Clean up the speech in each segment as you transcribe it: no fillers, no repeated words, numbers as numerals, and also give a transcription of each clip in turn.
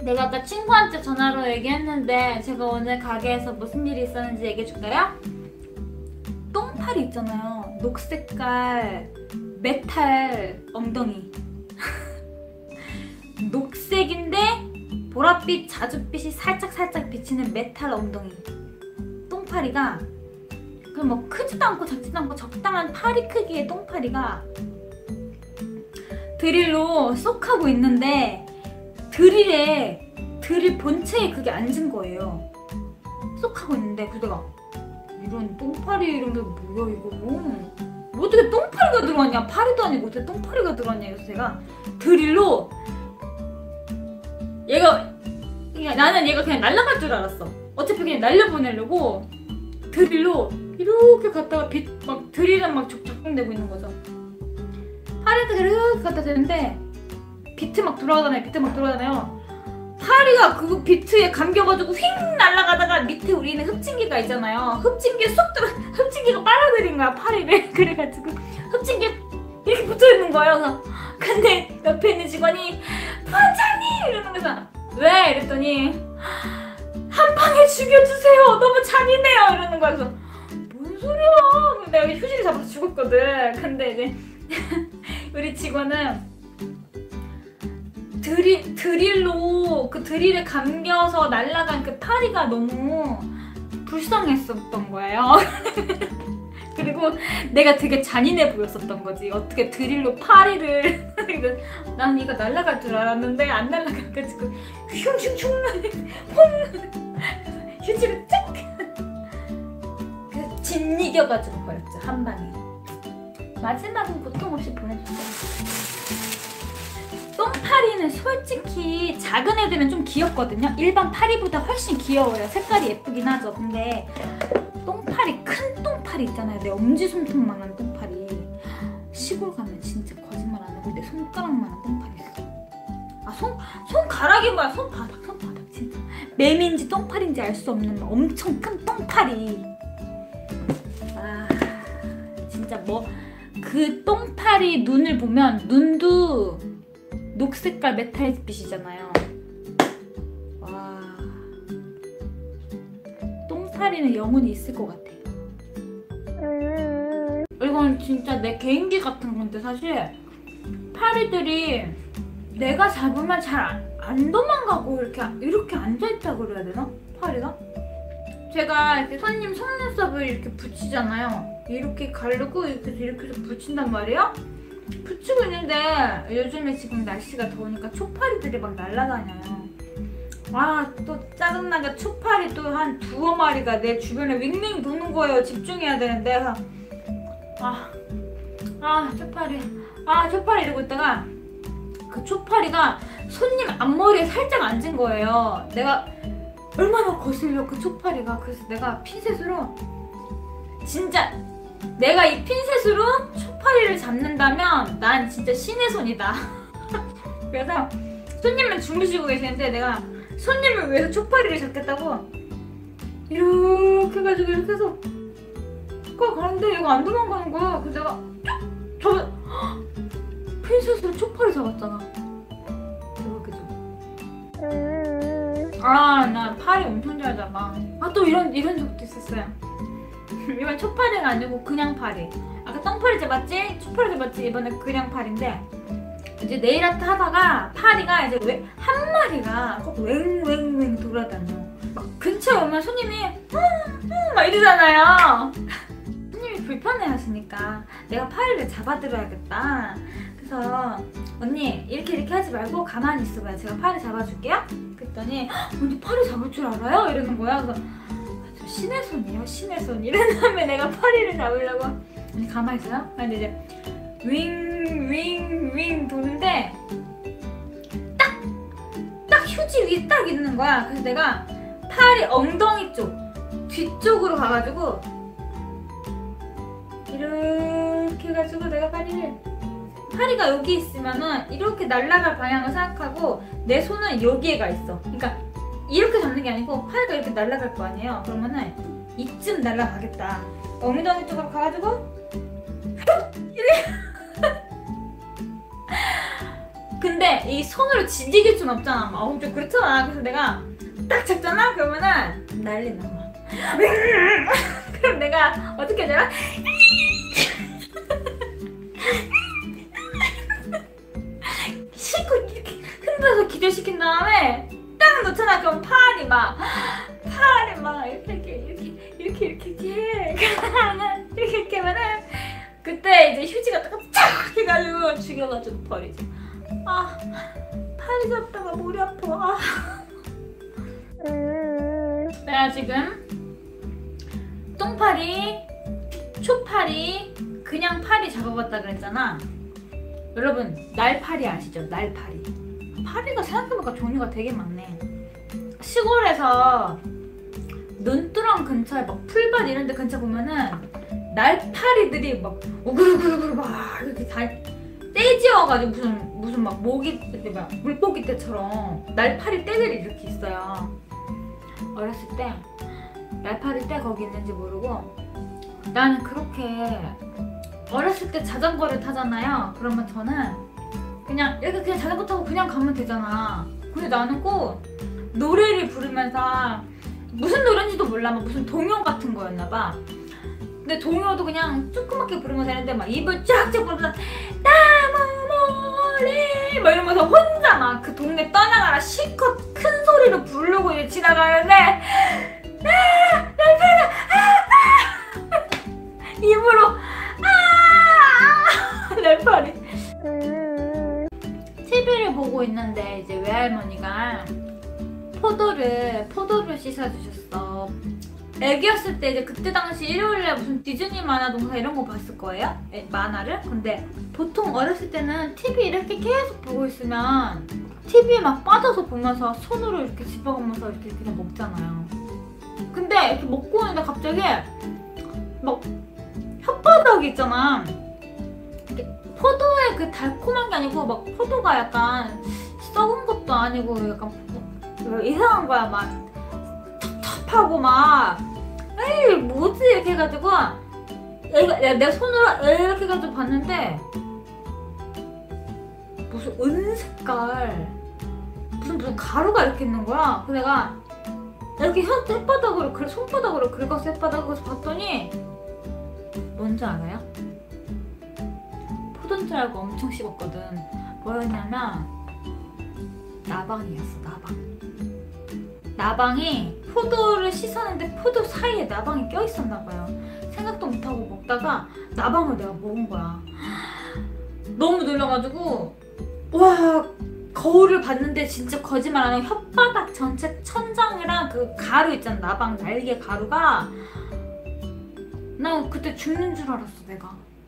내가 아까 친구한테 전화로 얘기했는데 제가 오늘 가게에서 무슨 일이 있었는지 얘기해줄까요? 똥파리 있잖아요. 녹색깔 메탈 엉덩이. 녹색인데 보랏빛, 자줏빛이 살짝 비치는 메탈 엉덩이. 똥파리가 그 뭐 크지도 않고 작지도 않고 적당한 파리 크기의 똥파리가 드릴로 쏙 하고 있는데 드릴 본체에 그게 앉은 거예요. 쏙 하고 있는데 그래서 내가 이런 똥파리 이런 게 뭐야 이거 뭐 어떻게 똥파리가 들어왔냐, 파리도 아니고 어떻게 똥파리가 들어왔냐. 그래서 제가 드릴로 나는 얘가 그냥 날아갈 줄 알았어. 어차피 그냥 날려보내려고 드릴로 이렇게 갔다가 막 드릴은 막 작동되고 있는 거죠. 파리한테 이렇게 갖다 대는데 비트 막 돌아가잖아요. 파리가 그 비트에 감겨가지고 휙 날아가다가 밑에 우리는 흡진기가 있잖아요. 흡진기가 빨아들인 거야 파리를. 그래가지고 흡진기 이렇게 붙어있는 거예요. 그래서 근데 옆에 있는 직원이 부원장님 이러는 거잖아. 왜? 이랬더니 한 방에 죽여주세요. 너무 잔인해요. 이러는 거야. 그래서 뭔 소리야. 내가 휴지를 잡아서 죽었거든. 근데 이제 우리 직원은 드릴로 그 드릴에 감겨서 날아간 그 파리가 너무 불쌍했었던 거예요. 그리고 내가 되게 잔인해 보였었던 거지. 어떻게 드릴로 파리를 난 이거 날아갈 줄 알았는데 안 날아가가지고 슝슝슝 퐁 휴지를 쫙 그 짓이겨가지고 버렸죠. 한 방에. 마지막은 고통 없이 보내줬어요. 똥파리는 솔직히 작은 애들은 좀 귀엽거든요. 일반 파리보다 훨씬 귀여워요. 색깔이 예쁘긴 하죠. 근데 똥파리, 큰 똥파리 있잖아요. 내 엄지손톱만한 똥파리. 시골 가면 진짜 거짓말 안 하고 내 손가락만한 똥파리 있어. 아, 손가락이 뭐야. 손바닥 진짜. 매미인지 똥파리인지 알 수 없는 엄청 큰 똥파리. 아, 진짜 뭐 그 똥파리 눈을 보면 눈도 녹색깔 메탈빛이잖아요. 와, 똥파리는 영혼이 있을 것 같아. 이건 진짜 내 개인기 같은 건데 사실 파리들이 내가 잡으면 잘 안 도망가고 이렇게 앉아있다 그래야 되나? 파리가? 제가 이렇게 손님 속눈썹을 이렇게 붙이잖아요. 이렇게 가르고 이렇게 해서 붙인단 말이에요. 붙이고 있는데 요즘에 지금 날씨가 더우니까 초파리들이 막 날아다녀요. 아, 또 짜증나게 초파리 또 한 두어 마리가 내 주변에 윙윙 도는 거예요. 집중해야 되는데. 초파리 이러고 있다가 그 초파리가 손님 앞머리에 살짝 앉은 거예요. 내가 얼마나 거슬려 그 초파리가. 그래서 내가 핀셋으로 진짜 내가 이 핀셋으로 초파리를 잡는다면 난 진짜 신의 손이다. 그래서 손님은 주무시고 계시는데 내가 손님을 위해서 초파리를 잡겠다고 이렇게 해가지고 이렇게 해서 가는데 얘가 안 도망가는 거야. 그래서 내가 저 핀셋으로 초파리 잡았잖아. 대박이죠. 나 파리 엄청 잘 잡아. 또 이런 적도 있었어요. 이번 초파리가 아니고 그냥 파리. 아까 똥파리 잡았지? 초파리 잡았지? 이번에 그냥 파리인데 이제 네일아트 하다가 파리가 이제 한 마리가 꼭 웽웽웽 돌아다녀. 막 근처에 오면 손님이 막 이러잖아요. 손님이 불편해하시니까 내가 파리를 잡아드려야겠다. 그래서 언니 이렇게 하지 말고 가만히 있어봐요. 제가 파리 잡아줄게요. 그랬더니 언니 파리 잡을 줄 알아요? 이러는 거야. 그래서 저 신의 손이에요. 신의 손. 이런 다음에 내가 파리를 잡으려고 언니 가만히 있어요. 근데 이제 윙윙윙 도는데 딱 휴지 위에 딱 있는 거야. 그래서 내가 파리 엉덩이 쪽 뒤쪽으로 가가지고 이렇게 해가지고 내가 파리가 여기 있으면은 이렇게 날아갈 방향을 생각하고 내 손은 여기에가 있어. 그러니까 이렇게 잡는 게 아니고 파리가 이렇게 날아갈 거 아니에요. 그러면은 이쯤 날아가겠다. 엉덩이 쪽으로 가가지고 이렇게 근데 이 손으로 지지길 순 없잖아. 막 좀 그렇잖아. 그래서 내가 딱 잡잖아. 그러면은 난리 나. 그럼 내가 어떻게 하잖아? 싣고 이렇게 흔들어서 기절시킨 다음에 딱 놓잖아. 그럼 팔이 막 이렇게 해. 이렇게 하면은 그때 이제 휴지가 딱 해가지고 죽여가지고 버리죠. 아, 팔이 잡다가 머리 아파. 아. 내가 지금 똥파리, 초파리, 그냥 파리 잡아봤다 그랬잖아. 여러분, 날파리 아시죠? 날파리. 파리가 생각해보니까 종류가 되게 많네. 시골에서 논두렁 근처에 막 풀밭 이런 데 근처 보면은 날파리들이 막 우글우글우글 막 이렇게 다 떼지어가지고 무슨 막 모기 막 물고기 떼처럼 날파리 떼들이 이렇게 있어요. 어렸을 때 날파리 떼 거기 있는지 모르고 나는 그렇게 어렸을 때 자전거를 타잖아요. 그러면 저는 그냥 이렇게 그냥 자전거 타고 그냥 가면 되잖아. 근데 나는 꼭 노래를 부르면서 무슨 노래인지도 몰라. 막 무슨 동요 같은 거였나 봐. 근데 동요도 그냥 조그맣게 부르면 되는데 막 입을 쫙쫙 부르면서 나무머리 막 이러면서 혼자 막 그 동네 떠나가라 실컷 큰 소리로 부르고 이제 지나가는데 입으로 날파리. TV를 보고 있는데 이제 외할머니가 포도를 씻어주셨어. 애기였을 때 이제 그때 당시 일요일에 무슨 디즈니 만화 동화 이런 거 봤을 거예요? 만화를? 근데 보통 어렸을 때는 TV 이렇게 계속 보고 있으면 TV에 막 빠져서 보면서 손으로 이렇게 집어가면서 이렇게 그냥 먹잖아요. 근데 이렇게 먹고 있는데 갑자기 막 혓바닥이 있잖아. 포도의 그 달콤한 게 아니고 막 포도가 약간 썩은 것도 아니고 약간 이상한 거야. 막 텁텁하고 막 에이 뭐지 이렇게 해가지고 내 손으로 이렇게 해가지고 봤는데 무슨 은색깔 무슨 가루가 이렇게 있는 거야. 그래서 내가 이렇게 혓바닥으로 손바닥으로 긁어서 혓바닥으로 봤더니 뭔지 알아요? 포도인 줄 알고 엄청 씹었거든. 뭐였냐면 나방이었어. 나방이 포도를 씻었는데 포도 사이에 나방이 껴있었나봐요. 생각도 못하고 먹다가 나방을 내가 먹은 거야. 너무 놀라가지고 와 거울을 봤는데 진짜 거짓말 안 하고 혓바닥 전체 천장이랑 그 가루 있잖아. 나방 날개 가루가 나 그때 죽는 줄 알았어 내가.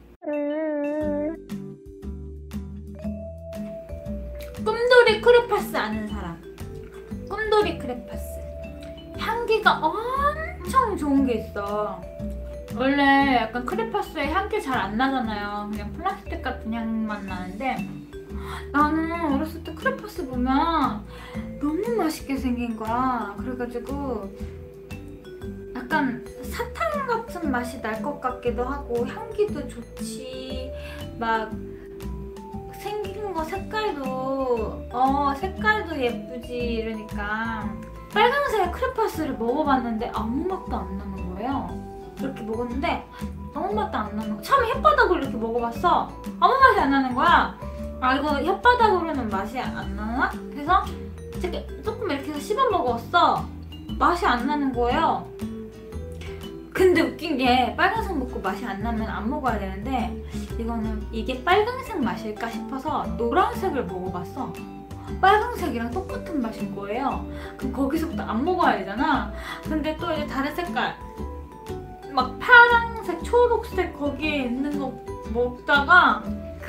꿈돌이 크레파스 아는 사람? 꿈돌이 크레파스 향기가 엄청 좋은 게 있어. 원래 약간 크레파스에 향기 잘 안 나잖아요. 그냥 플라스틱 같은 향만 나는데 나는 어렸을 때 크레파스 보면 너무 맛있게 생긴 거야. 그래가지고 약간 사탕 같은 맛이 날 것 같기도 하고 향기도 좋지. 막 생긴 거 색깔도 예쁘지. 이러니까 빨간색 크레파스를 먹어봤는데 아무 맛도 안 나는 거예요. 이렇게 먹었는데 아무 맛도 안 나는 거야. 처음에 혓바닥으로 이렇게 먹어봤어. 아무 맛이 안 나는 거야. 아 이거 혓바닥으로는 맛이 안 나나? 그래서 조금 이렇게 해서 씹어 먹었어. 맛이 안 나는 거예요. 근데 웃긴 게 빨간색 먹고 맛이 안 나면 안 먹어야 되는데 이게 빨간색 맛일까 싶어서 노란색을 먹어봤어. 빨간색이랑 똑같은 맛인 거예요. 그럼 거기서부터 안 먹어야 되잖아. 근데 또 이제 다른 색깔 막 파란색, 초록색 거기에 있는 거 먹다가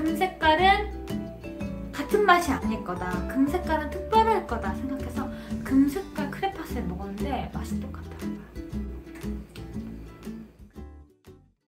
금색깔은 같은 맛이 아닐 거다. 금색깔은 특별할 거다 생각해서 금색깔 크레파스를 먹었는데 맛이 똑같아.